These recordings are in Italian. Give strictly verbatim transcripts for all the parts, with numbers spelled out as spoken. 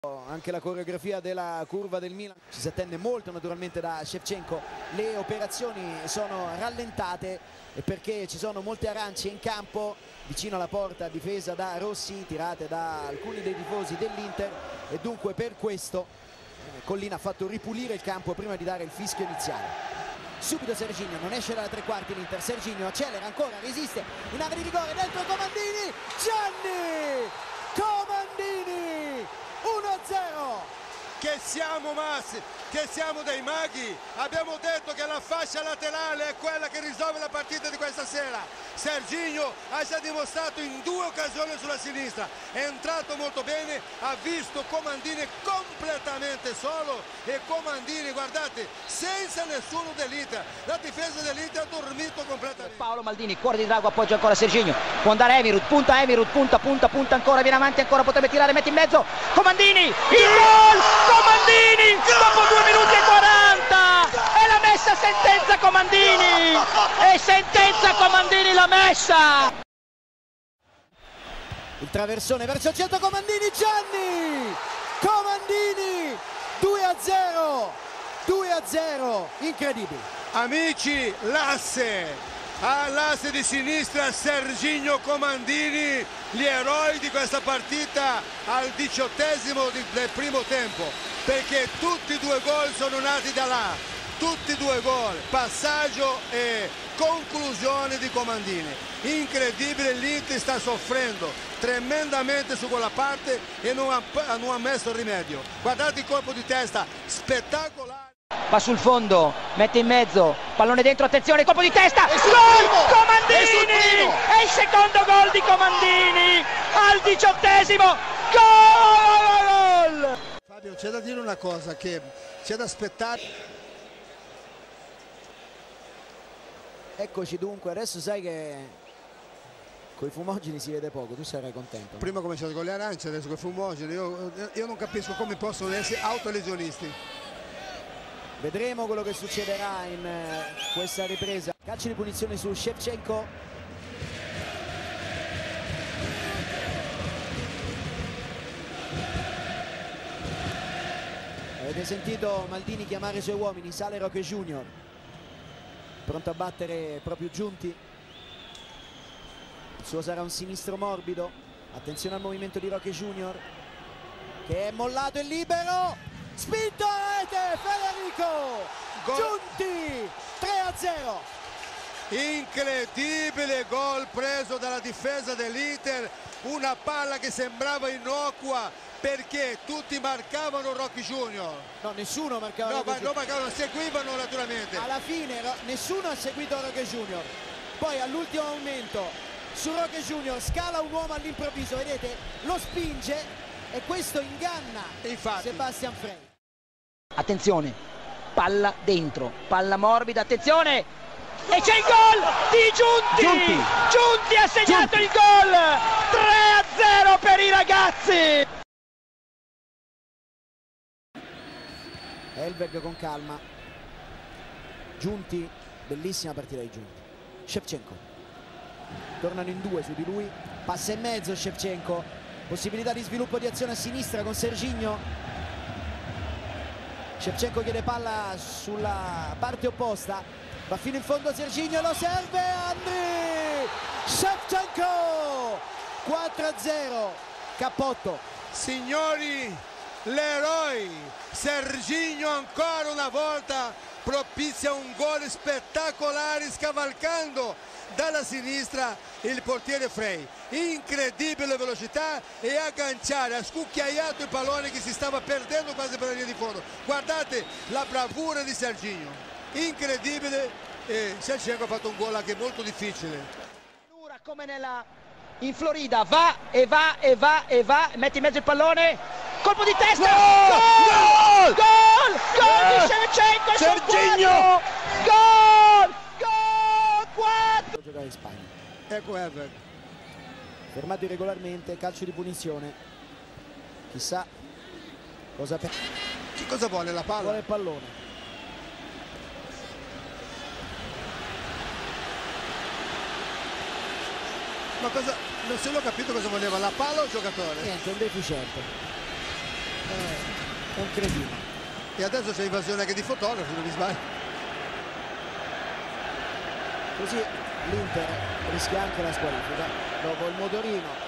Anche la coreografia della curva del Milan ci si attende molto naturalmente da Shevchenko. Le operazioni sono rallentate perché ci sono molte arance in campo vicino alla porta difesa da Rossi, tirate da alcuni dei tifosi dell'Inter, e dunque per questo eh, Collina ha fatto ripulire il campo prima di dare il fischio iniziale. Subito Serginho, non esce dalla tre quarti l'Inter, Serginho accelera ancora, resiste in area di rigore, dentro Comandini, Gianni Comandini, uno a zero. Che siamo massi, che siamo dei maghi, abbiamo detto che la fascia laterale è quella che risolve la partita di questa sera. Serginho ha già dimostrato in due occasioni sulla sinistra, è entrato molto bene, ha visto Comandini completamente solo, e Comandini, guardate, senza nessuno dell'Inter, la difesa dell'Inter ha dormito completamente. Paolo Maldini, cuore di drago, appoggia ancora Serginho, può andare Emirut, punta Emirut, punta, punta, punta ancora, viene avanti ancora, potrebbe tirare, mette in mezzo, Comandini, il gol! Comandini dopo due minuti e quaranta, e la messa, sentenza Comandini, e sentenza Comandini la messa. Il traversone verso il centro, Comandini, Gianni Comandini, due a zero, due a zero, incredibile. Amici, l'asse all'asse di sinistra Serginho Comandini, gli eroi di questa partita al diciottesimo del primo tempo, perché tutti e due gol sono nati da là, tutti e due gol, passaggio e conclusione di Comandini. Incredibile, l'Inter sta soffrendo tremendamente su quella parte e non ha, non ha messo rimedio. Guardate il colpo di testa, spettacolare. Va sul fondo, mette in mezzo, pallone dentro, attenzione, colpo di testa, gol! Comandini! È il secondo gol di Comandini al diciottesimo, gol! Fabio, c'è da dire una cosa, che c'è da aspettare. Eccoci dunque, adesso sai che con i fumogeni si vede poco, tu sarai contento. Prima ho cominciato con le arance, adesso con i fumogeni, io, io non capisco come possono essere autolesionisti. Vedremo quello che succederà in eh, questa ripresa. Calcio di punizione su Shevchenko. Avete sentito Maldini chiamare i suoi uomini, sale Roque Junior, pronto a battere proprio Giunti. Il suo sarà un sinistro morbido. Attenzione al movimento di Roque Junior, che è mollato e libero. Spinto a rete Federico Giunti, tre a zero. Incredibile gol preso dalla difesa dell'Inter, una palla che sembrava innocua perché tutti marcavano Roque Junior. No, nessuno marcava no, Roque ma Junior. non marcavano, seguivano naturalmente. Alla fine nessuno ha seguito Roque Junior. Poi all'ultimo momento su Roque Junior scala un uomo all'improvviso, vedete, lo spinge e questo inganna Infatti. Sebastian Frey. Attenzione, palla dentro, palla morbida, attenzione, e c'è il gol di Giunti! Giunti, Giunti ha segnato Giunti. Il gol, tre a zero per i ragazzi! Elberg con calma, Giunti, bellissima partita di Giunti. Shevchenko, tornano in due su di lui, passa in mezzo Shevchenko, possibilità di sviluppo di azione a sinistra con Serginho. Shevchenko chiede palla sulla parte opposta, va fino in fondo Serginho, lo serve Andriy Shevchenko, quattro a zero, cappotto. Signori, l'eroe Serginho ancora una volta propizia un gol spettacolare scavalcando dalla sinistra il portiere Frey. Incredibile velocità e agganciare, ha scucchiaiato il pallone che si stava perdendo quasi per la linea di fondo. Guardate la bravura di Serginho, incredibile, e Shevchenko ha fatto un gol anche molto difficile. Come nella in Florida, va e va e va e va, mette in mezzo il pallone, colpo di testa, gol! Gol! Gol! Gol di Shevchenko, Serginho! Gol! Gol! quattro! Giocare in Spagna. Ecco Everett. Fermato irregolarmente, calcio di punizione. Chissà cosa per... Che cosa vuole la palla? Vuole il pallone. Ma cosa... non se l'ho capito cosa voleva, la palla o il giocatore? Niente, un deficiente. è un cretino. E adesso c'è invasione anche di fotografi, non mi sbaglio. Così l'Inter rischia anche la squalifica dopo il motorino.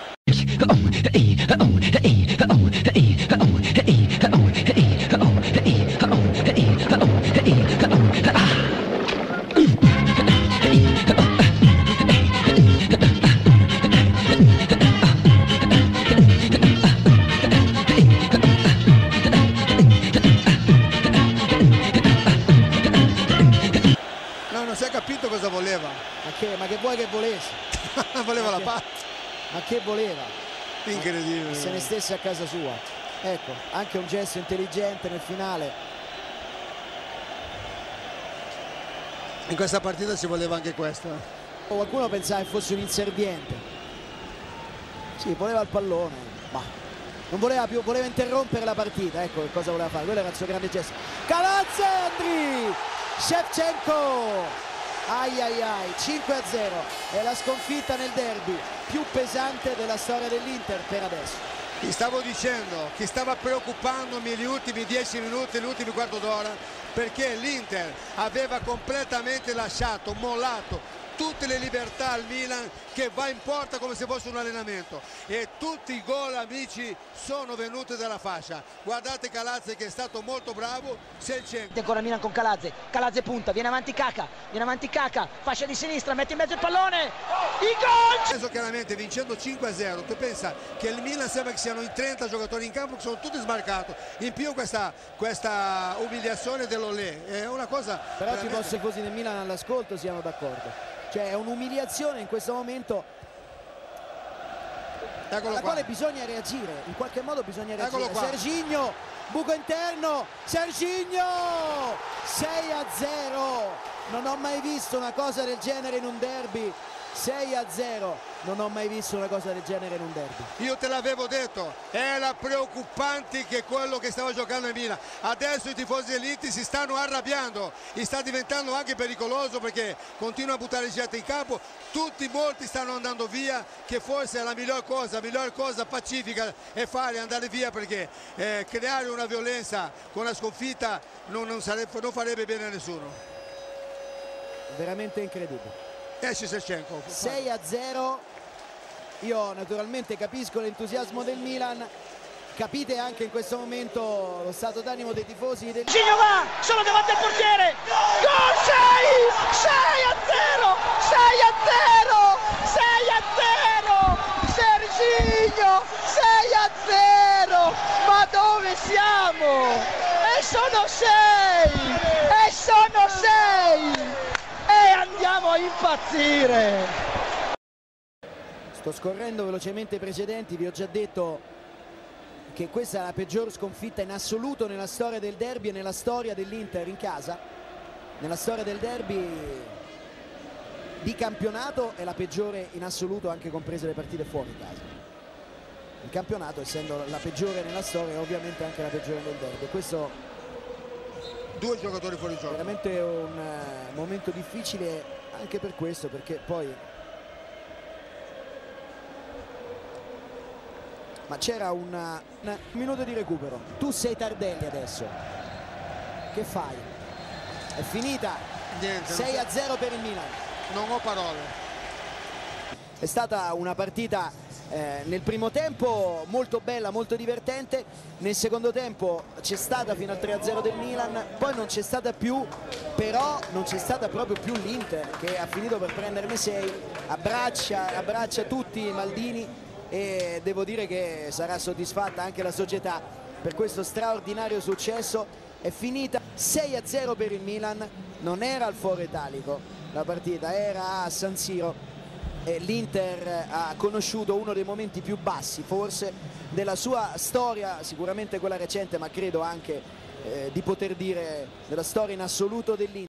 Non si è capito cosa voleva. Ma che, ma che vuoi che volesse? Voleva ma la che, palla. Ma che voleva? Incredibile. Se ne stesse a casa sua. Ecco, anche un gesto intelligente nel finale. In questa partita ci voleva anche questo. Qualcuno pensava che fosse un inserviente. Sì, voleva il pallone, ma non voleva più, voleva interrompere la partita. Ecco che cosa voleva fare. Quello era il suo grande gesto. Kaladze, Andriy Shevchenko. Ai ai ai, cinque a zero, è la sconfitta nel derby più pesante della storia dell'Inter per adesso. Ti stavo dicendo che stava preoccupandomi gli ultimi dieci minuti, gli ultimi quarto d'ora, perché l'Inter aveva completamente lasciato, mollato tutte le libertà al Milan, che va in porta come se fosse un allenamento, e tutti i gol, amici, sono venuti dalla fascia. Guardate Kaladze che è stato molto bravo. Shevchenko ancora Milan con Kaladze, Kaladze punta, viene avanti Kaka, viene avanti Kaka, fascia di sinistra, mette in mezzo il pallone, il gol! Adesso chiaramente vincendo cinque a zero, tu pensa che il Milan sembra che siano in trenta giocatori in campo, che sono tutti smarcati, in più questa, questa umiliazione dell'Olè è una cosa però veramente... i tifosi così del Milan all'ascolto siamo d'accordo, cioè è un'umiliazione in questo momento Eccolo alla qua. quale bisogna reagire, in qualche modo bisogna reagire. Eccolo qua. Serginho, buco interno, Serginho, sei a zero, non ho mai visto una cosa del genere in un derby. Sei a zero, non ho mai visto una cosa del genere in un derby. Io te l'avevo detto, era preoccupante che quello che stava giocando in Milan. Adesso i tifosi dell'Inter si stanno arrabbiando, e sta diventando anche pericoloso perché continua a buttare gente in campo. Tutti, molti stanno andando via, che forse è la miglior cosa, la miglior cosa pacifica è fare, andare via, perché eh, creare una violenza con la sconfitta non, non, sarebbe, non farebbe bene a nessuno. Veramente incredibile. Esce Shevchenko. sei a zero, io naturalmente capisco l'entusiasmo del Milan, capite anche in questo momento lo stato d'animo dei tifosi del Serginho va, solo davanti al portiere, gol, sei, sei a zero, sei a zero, sei a zero, Serginho, sei a zero, ma dove siamo? E sono sei, e sono sei! E andiamo a impazzire. Sto scorrendo velocemente i precedenti, vi ho già detto che questa è la peggior sconfitta in assoluto nella storia del derby e nella storia dell'Inter in casa. Nella storia del derby di campionato è la peggiore in assoluto, anche comprese le partite fuori casa. Il campionato, essendo la peggiore nella storia, è ovviamente anche la peggiore nel derby. Questo Due giocatori fuori gioco. veramente un uh, momento difficile anche per questo, perché poi ma c'era un minuto di recupero, tu sei Tardelli adesso, che fai? È finita. Niente, sei a zero per il Milan. Non ho parole. È stata una partita eh, nel primo tempo molto bella, molto divertente. Nel secondo tempo c'è stata fino al tre a zero del Milan, poi non c'è stata più, però non c'è stata proprio più l'Inter, che ha finito per prenderne sei, abbraccia, abbraccia tutti Maldini, e devo dire che sarà soddisfatta anche la società per questo straordinario successo. È finita sei a zero per il Milan, non era al Foro Italico la partita, era a San Siro. L'Inter ha conosciuto uno dei momenti più bassi forse della sua storia, sicuramente quella recente, ma credo anche eh, di poter dire della storia in assoluto dell'Inter.